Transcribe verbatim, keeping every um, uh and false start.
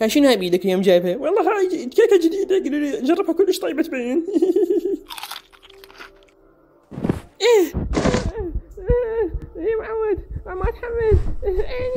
ها شنو هاي بيدك اليوم جايبها؟ والله هاي كيكه جديده، قالوا لي جربها كلش طيبه تبين. ايه ايه معود ما اتحمل.